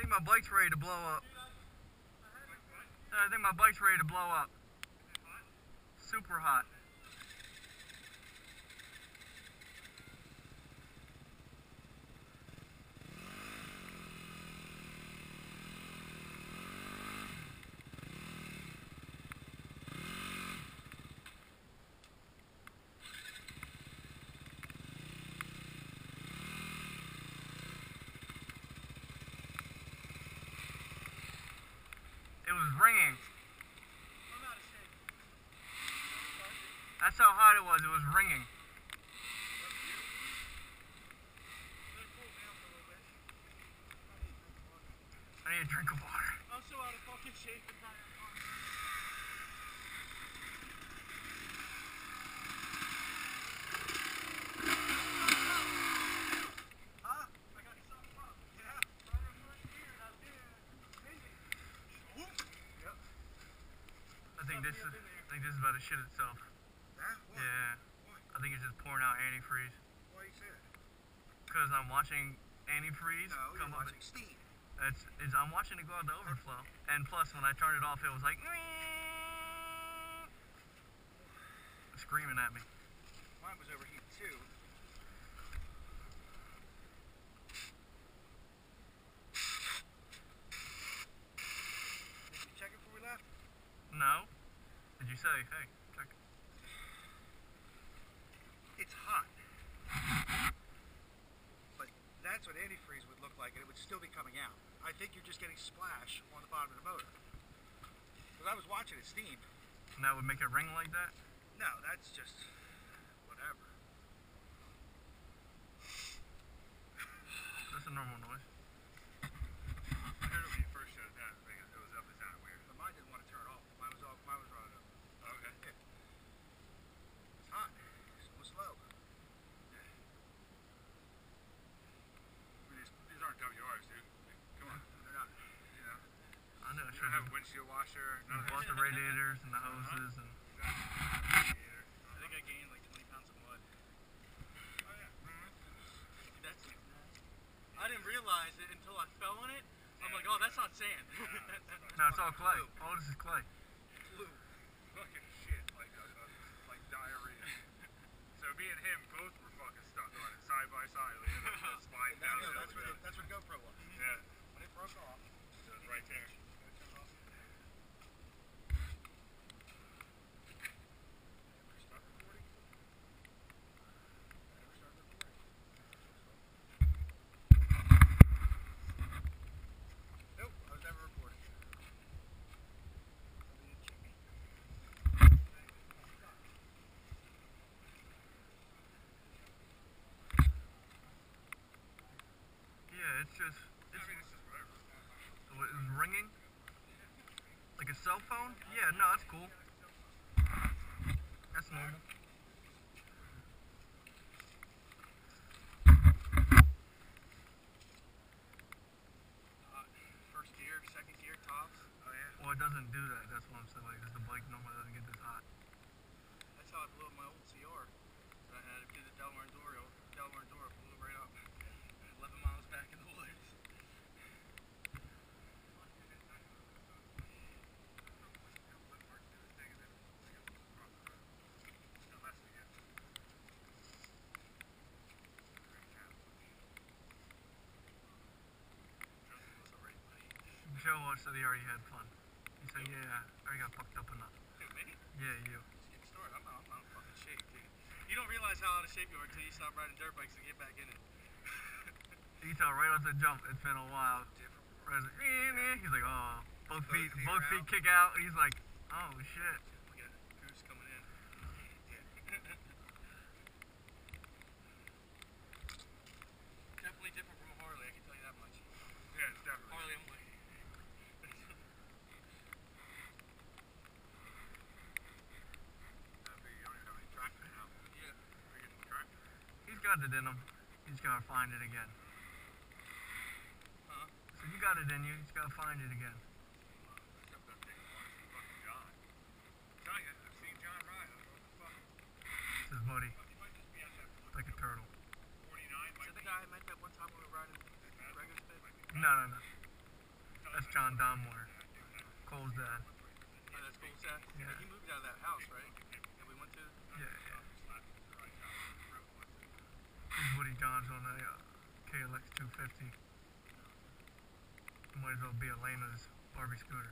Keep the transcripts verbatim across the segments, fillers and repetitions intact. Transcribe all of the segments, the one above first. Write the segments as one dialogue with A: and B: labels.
A: think my bike's ready to blow up. I think my bike's ready to blow up. Super hot. It was ringing. That's how hot it was. It was ringing. I need a drink of water.
B: I'm so out of fucking shape and tired.
A: I think this is, I think this is about to shit itself.
C: That? What?
A: Yeah.
C: What?
A: I think it's just pouring out antifreeze.
C: Why you say that?
A: Because I'm watching antifreeze
C: No, you're
A: come up.
C: watching steam.
A: It's, it's, I'm watching it go out to overflow. And plus, when I turned it off, it was like screaming at me.
C: Mine was overheating too. Did you check it before we left?
A: No. Did you say, hey, check it?
C: It's hot. But that's what antifreeze would look like, and it would still be coming out. I think you're just getting splash on the bottom of the motor. Because I was watching it steam.
A: And that would make it ring like that?
C: No, that's just whatever.
A: That's a normal noise.
D: I heard it when you first shut it down. It was up and down weird.
C: But mine didn't want to turn off. Mine was off. Mine was running up.
D: Oh, okay.
C: Yeah. It's hot. It's almost slow.
D: I mean, these, these aren't W Rs, dude. Like, come on.
C: They're not.
D: You know?
A: I know.
D: You don't have a windshield washer. None of
A: Bought
D: that.
A: the radiators and the hoses and.
B: I think I gained like twenty pounds of mud.
D: Oh, yeah.
B: That's it. I didn't realize it until I fell in it. I'm like, oh, that's not sand.
A: No, it's all clay. All this is clay.
C: Blue.
D: Fucking shit. Like, uh, uh, like diarrhea. So me and him both were fucking stuck on it side by side. Like, you know, sliding down.
C: Yeah,
D: the
C: that's, where
D: hill.
C: the, that's where GoPro was.
D: Yeah.
C: When it broke off.
D: So it's right there.
C: Start recording. Never start recording. Nope, I was never recording. Somebody didn't check me.
A: Yeah, it's just.
D: I mean, it's just whatever.
A: It was ringing? Like a cell phone? Yeah, no, that's cool. That's normal.
B: Uh, first gear, second gear, tops.
C: Oh yeah.
A: Well, it doesn't do that. That's what I'm saying. Like, the bike normally doesn't get this hot.
B: That's how I blew up my old C R. I had to do the Delmar Enduro. Delmar Enduro blew it right up. eleven miles back in the woods.
A: Joe said he already had fun. He said, yeah, I already got fucked up enough.
B: Dude, me?
A: Yeah, you.
B: Just getting started. I'm not, I'm not in fucking shape, dude. You don't realize how out of shape you are until you stop riding dirt bikes and get back in it.
A: You can tell right off the jump, it's been a while. Right, he's like, oh, both feet, both feet kick out. He's like, oh shit.
B: Look at Goose coming in. Definitely different from a Harley, I can tell you that much.
D: Yeah, it's definitely.
B: Harley, I'm like.
A: He's got it in him. He's gotta find it again.
B: Huh?
A: So you got it in you. He's gotta find it again. It's his buddy. Like a turtle.
B: Is that the guy I met that one time we were riding regular spin?
A: No, no, no. John Domware, Cole's dad.
B: Oh, that's cool, Seth.
A: Yeah.
B: He moved out of that house, right? That we went to?
A: Yeah, yeah. He's Woody Johns on a uh, K L X two fifty. Might as well be Elena's Barbie scooter.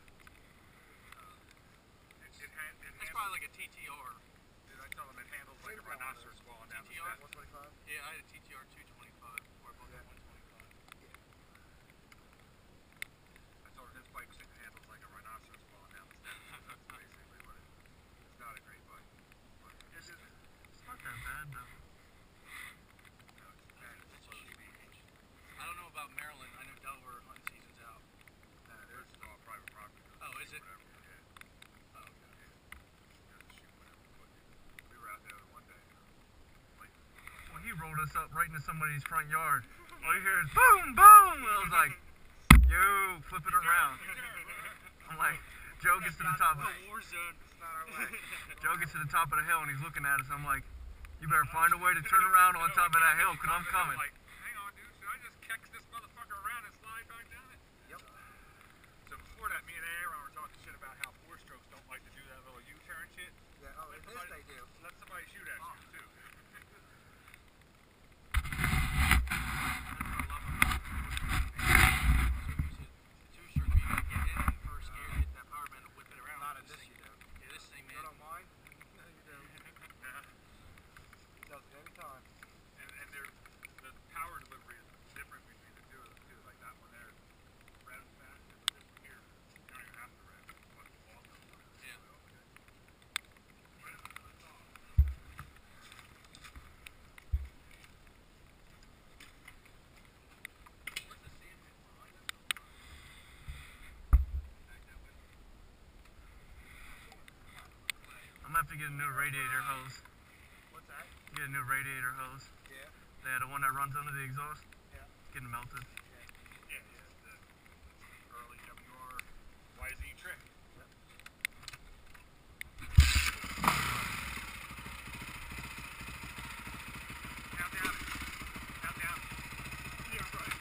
B: That's probably like a T T R.
D: Dude, I tell them it handles like a rhinoceros falling down the
B: T T R?
D: steps.
C: one twenty-five?
B: Yeah, I had a T T R two twenty-five, or I bought the one twenty-five.
D: I told her his bike handles like a rhinoceros falling down the steps. That's basically what it is. It's not a great bike. But
A: It's, it's not that bad though.
D: no, it's bad. It's cheap.
B: I don't know about Maryland. I know Delaware hunting season's out.
D: Nah, there's all private property.
B: Oh, is it?
D: Whatever, yeah.
B: Oh, okay.
D: Just shoot whatever. But we were out there one day. Like,
A: Well, he rolled us up right into somebody's front yard. All you hear is boom, boom. And I was like, yo, flip it around. I'm like, Joe gets to the top of
B: War zone.
C: It's not our way.
A: Joe gets to the top of the hill and he's looking at us. I'm like, you better find a way to turn around on top of that hill because I'm coming.
D: Like, hang on, dude. Should I just catch this motherfucker around and slide back down it?
C: Yep.
D: So before that, me and Aaron were talking shit about how four strokes don't like to do that little U-turn shit.
C: Yeah, oh, in this they do.
D: Let somebody shoot at you too.
B: Two stroke, you gotta get in first gear, hit that power band and whip it around.
C: Not in this you do.
B: Yeah, this thing,
C: You
B: man.
C: don't mind? No, you do. Does it every time.
D: And, and they're, the power delivery is different between the two of them too. Like that one there, rev fast, and this one here, you don't even have to rev. It's fucking off.
B: Yeah. What's the sand bit behind us? Back that way.
A: I'm gonna have to get a new radiator hose.
C: What's that?
A: Get a new radiator hose.
C: Yeah.
A: They had the one that runs under the exhaust.
C: Yeah.
A: It's getting melted.
D: Yeah, yeah. The early W R Y Z trick. Count down. Count down. Yeah, right.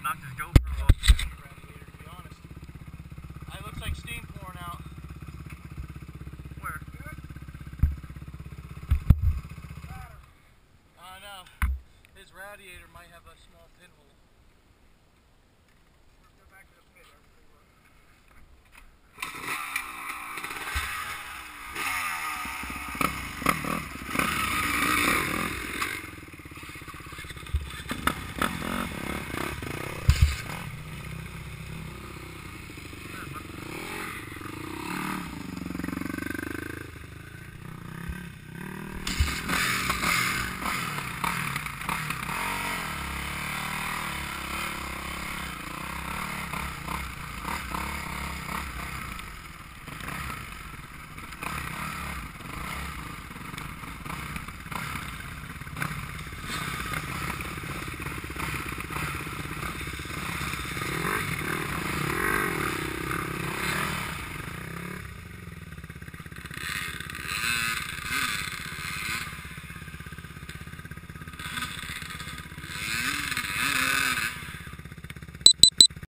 A: knocked his GoPro off.
B: Radiator, to be honest. It looks like steam pouring out.
A: Where?
B: I know. His radiator might have a small pinhole.